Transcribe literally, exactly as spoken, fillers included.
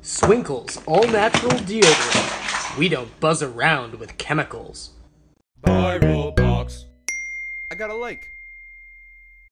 SWINKELS all-natural deodorant. We don't buzz around with chemicals. Virlbox. I got a like.